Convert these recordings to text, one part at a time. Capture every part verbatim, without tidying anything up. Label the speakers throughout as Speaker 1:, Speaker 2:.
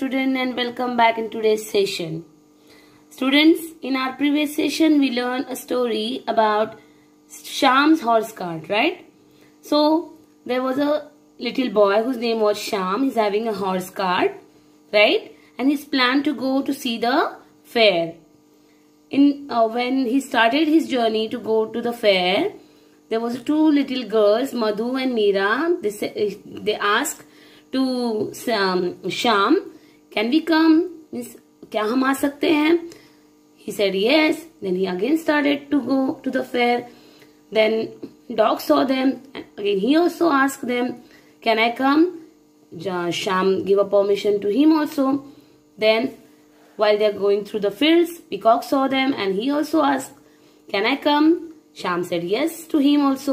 Speaker 1: student, and welcome back in today's session. Students, in our previous session we learned a story about Sham's horse cart, right? So there was a little boy whose name was Sham. He's having a horse cart, right? And he's planned to go to see the fair. In uh, when he started his journey to go to the fair, there was two little girls, Madhu and Meera. They say, they asked to um, Sham, "Can we come? Means, क्या हम आ सकते हैं?" He said yes. Then he again started to go to the fair. Then dog saw them, and again he also asked them, "Can I come?" Sham gave a permission to him also. Then while they are going through the fields, Peacock saw them and he also asked, "Can I come?" Sham said yes to him also.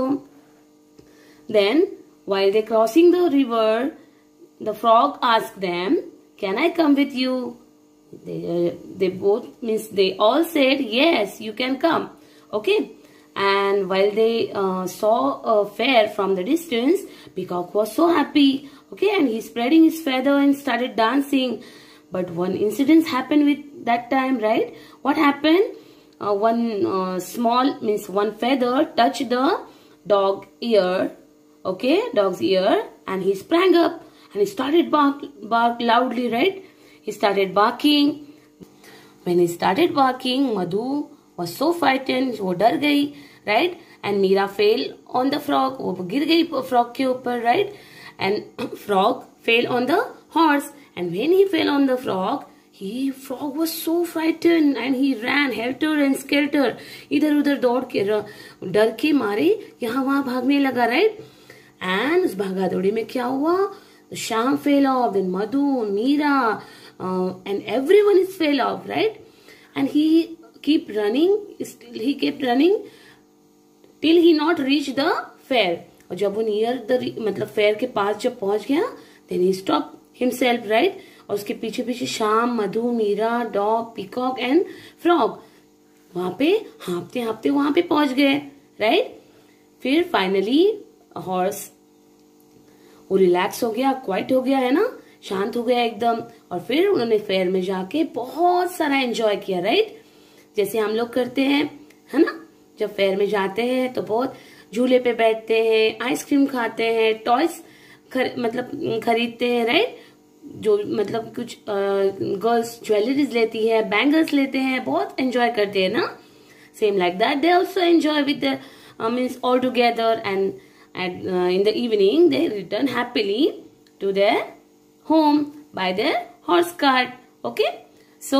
Speaker 1: Then while they are crossing the river, the frog asked them, "Can I come with you?" They, uh, they both means they all said yes, you can come. Okay. And while they uh, saw a fair from the distance, Peacock was so happy. Okay, and he spreading his feather and started dancing. But one incident happened with that time, right? What happened? Uh, one uh, small means one feather touched the dog ear. Okay, dog's ear, and he sprang up and he started bark bark loudly, right? He started barking. When he started barking, Madhu was so frightened, वो डर गई, right? And Meera fell on the frog, वो गिर गई frog के ऊपर, right? And frog fell on the horse, and when he fell on the frog, he frog was so frightened and he ran helter and skelter, इधर उधर दौड़ के डर के मारे यहाँ वहाँ भागने लगा, right? And उस भागा दौड़ी में क्या हुआ? Sham fell off, then Madhu, Meera, uh, and everyone is fell off, right? And he keep running, he kept running till he not reached the fair. और जब वो near the मतलब fair के पास जब पहुंच गया, then he stopped himself, right? और उसके पीछे पीछे Shyam, Madhu, Meera, dog, peacock and frog वहां पे हाँपते हाँपते वहां पे पहुंच गए, राइट? फिर फाइनली हॉर्स वो रिलैक्स हो गया, क्वाइट हो गया, है ना, शांत हो गया एकदम. और फिर उन्होंने फेयर में जाके बहुत सारा एंजॉय किया, राइट? जैसे हम लोग करते हैं, है ना, जब फेयर में जाते हैं तो बहुत झूले पे बैठते हैं, आइसक्रीम खाते हैं, टॉयज खर, मतलब खरीदते हैं, राइट? जो मतलब कुछ गर्ल्स ज्वेलरीज लेती है, बैंगल्स लेते हैं, बहुत एंजॉय करते हैं ना. Same like that they also enjoy with means all together, and And uh, in the evening, they return happily to their home by their horse cart. Okay. So,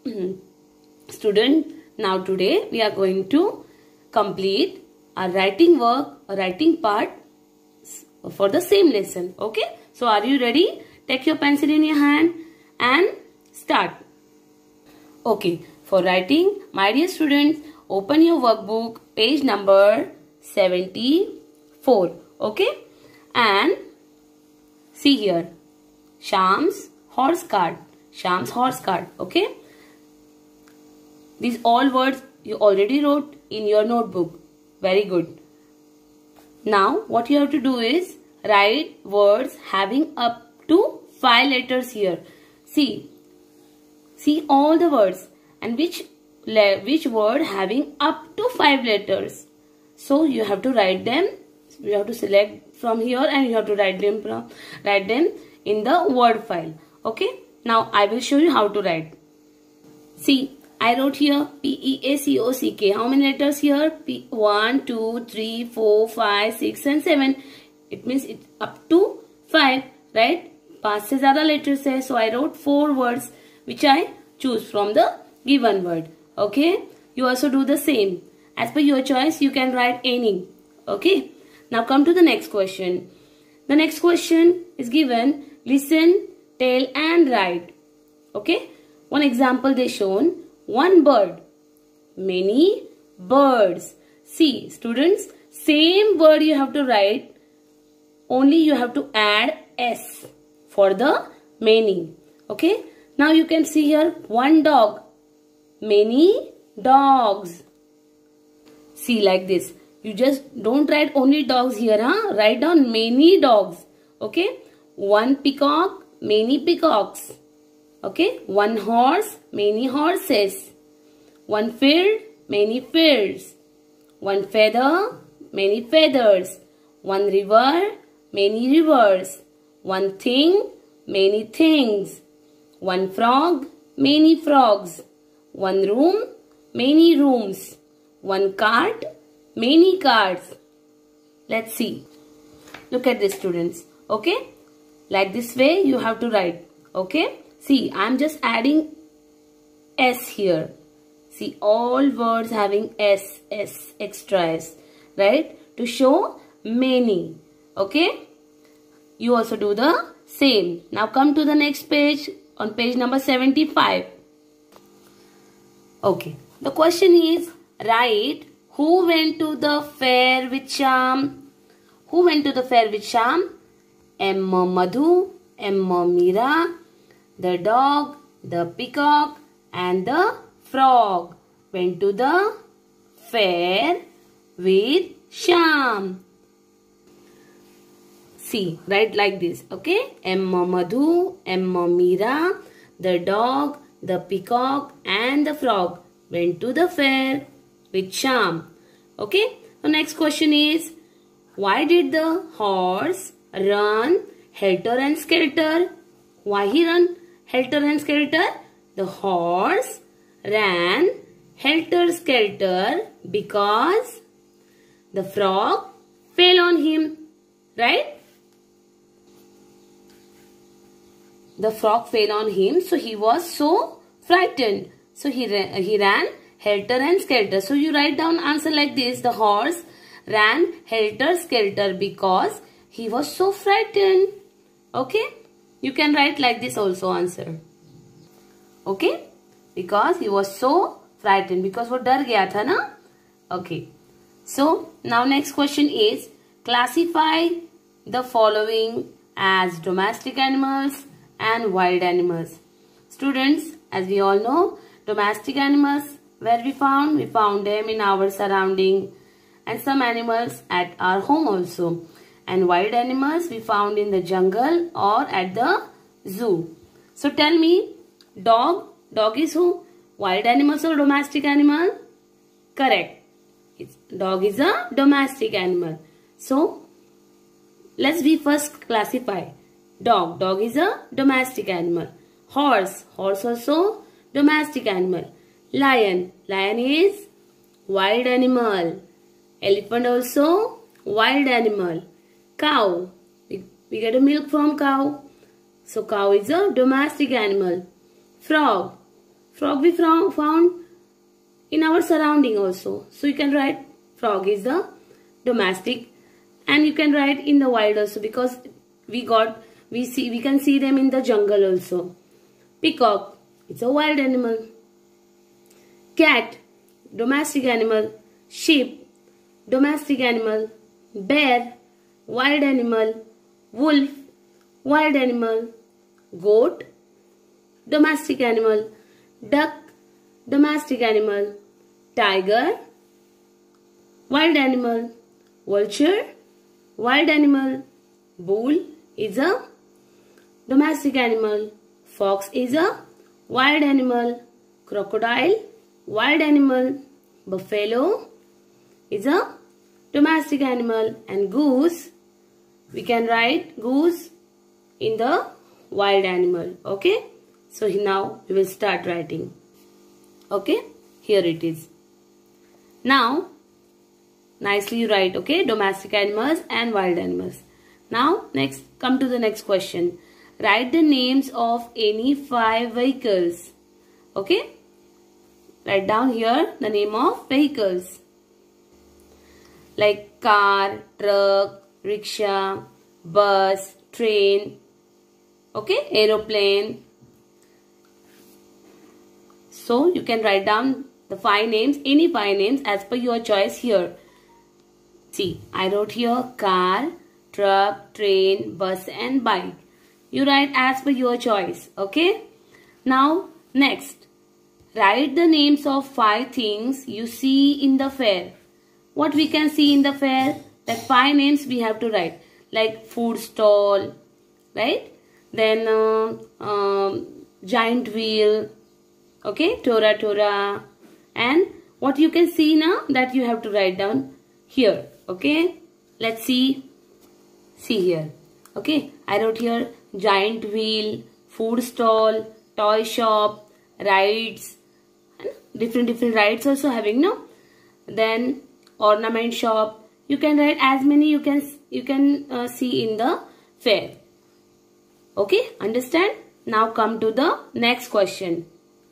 Speaker 1: student, now today we are going to complete our writing work, a writing part for the same lesson. Okay. So, are you ready? Take your pencil in your hand and start. Okay. For writing, my dear students, open your workbook, page number seventy. Four, okay, and see here, Sham's horse cart, Sham's horse cart, okay. These all words you already wrote in your notebook. Very good. Now what you have to do is write words having up to five letters here. See, see all the words and which which word having up to five letters. So you have to write them. You have to select from here and you have to write them from write them in the word file. Okay. Now I will show you how to write. See, I wrote here P E A C O C K. How many letters here? P one, two, three, four, five, six, and seven. It means it's up to five, right? पांच से ज़्यादा letters है. So I wrote four words which I choose from the given word. Okay. You also do the same. As per your choice, you can write any. Okay. Now come to the next question. The next question is given, listen, tell and write. Okay. One example they shown, one bird, many birds. See students, same word you have to write, only you have to add S for the many. Okay. Now you can see here one dog, many dogs. See like this. You just don't write only dogs here, huh? Write down many dogs. Okay. One peacock, many peacocks. Okay, one horse, many horses. One field, many fields. One feather, many feathers. One river, many rivers. One thing, many things. One frog, many frogs. One room, many rooms. One cart, many carts. Let's see. Look at this, students. Okay, like this way you have to write. Okay, see, I'm just adding S here. See, all words having S, S, extra S, right? To show many. Okay, you also do the same. Now come to the next page, on page number seventy-five. Okay, the question is, write who went to the fair with Shyam. Who went to the fair with Shyam? Emma Madhu, Emma Meera, the dog, the peacock and the frog went to the fair with Shyam. See, write like this. Okay, Emma Madhu, Emma Meera, the dog, the peacock and the frog went to the fair with Shyam. Okay, the next question is, why did the horse run helter and skelter? Why he ran helter and skelter? The horse ran helter skelter because the frog fell on him, right? The frog fell on him, so he was so frightened. So he ran, he ran helter and skelter. So you write down answer like this. The horse ran helter skelter because he was so frightened. Okay, you can write like this also answer. Okay, because he was so frightened, because वो डर गया था ना. Okay, so now next question is, classify the following as domestic animals and wild animals. Students, as we all know, domestic animals, where we found? We found them in our surrounding, and some animals at our home also. And wild animals we found in the jungle or at the zoo. So tell me, dog, dog is who? Wild animals or domestic animal? Correct. It's, dog is a domestic animal. So let's we first classify. Dog, dog is a domestic animal. Horse, horse also domestic animal. Lion, lion is wild animal. Elephant also wild animal. Cow, we, we get a milk from cow. So cow is a domestic animal. Frog, frog we found in our surrounding also. So you can write frog is the domestic, and you can write in the wild also, because we got we see we can see them in the jungle also. Peacock, it's a wild animal. Cat, domestic animal. Sheep, domestic animal. Bear, wild animal. Wolf, wild animal. Goat, domestic animal. Duck, domestic animal. Tiger, wild animal. Vulture, wild animal. Bull is a domestic animal. Fox is a wild animal. Crocodile, wild animal. Buffalo is a domestic animal. And goose, we can write goose in the wild animal. Okay, so now we will start writing. Okay, here it is. Now nicely you write, okay, domestic animals and wild animals. Now next, come to the next question. Write the names of any five vehicles. Okay, write down here the name of vehicles like car, truck, rickshaw, bus, train, okay, aeroplane. So you can write down the five names, any five names as per your choice here. See, I wrote here car, truck, train, bus and bike. You write as per your choice. Okay. Now next, write the names of five things you see in the fair. What we can see in the fair? That five names we have to write. Like food stall, right? Then uh, um, giant wheel, okay, Tora Tora. And what you can see now, that you have to write down here, okay. Let's see, see here, okay. I wrote here giant wheel, food stall, toy shop, rides, different different rides also having, no. Then ornament shop. You can write as many you can you can uh, see in the fair. Okay, understand? Now come to the next question.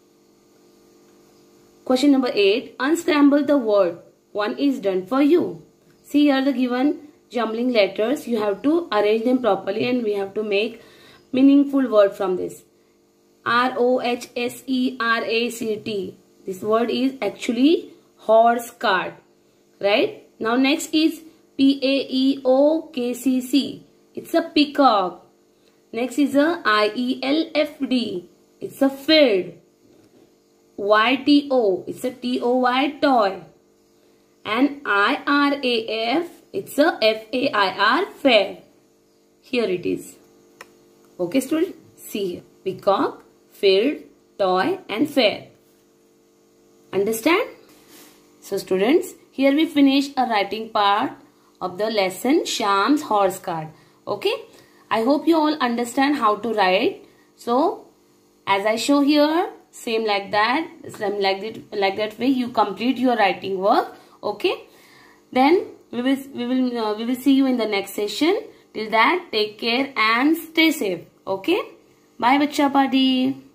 Speaker 1: Question number eight. Unscramble the word. One is done for you. See here the given jumbling letters. You have to arrange them properly and we have to make meaningful word from this. R O H S E R A C T. This word is actually horse cart. Right? Now next is P A E O K C C. It's a peacock. Next is a I E L F D. It's a field. Y T O. It's a T O Y toy. And I R A F. It's a F A I R fair. Here it is. Okay student. See here. Peacock, field, toy and fair. Understand? So students, here we finish a writing part of the lesson Shyam's horse cart. Okay. I hope you all understand how to write. So as I show here, same like that, same like that, like that way you complete your writing work. Okay. Then we will we will uh, we will see you in the next session. Till that, take care and stay safe. Okay. Bye, Bacha Party.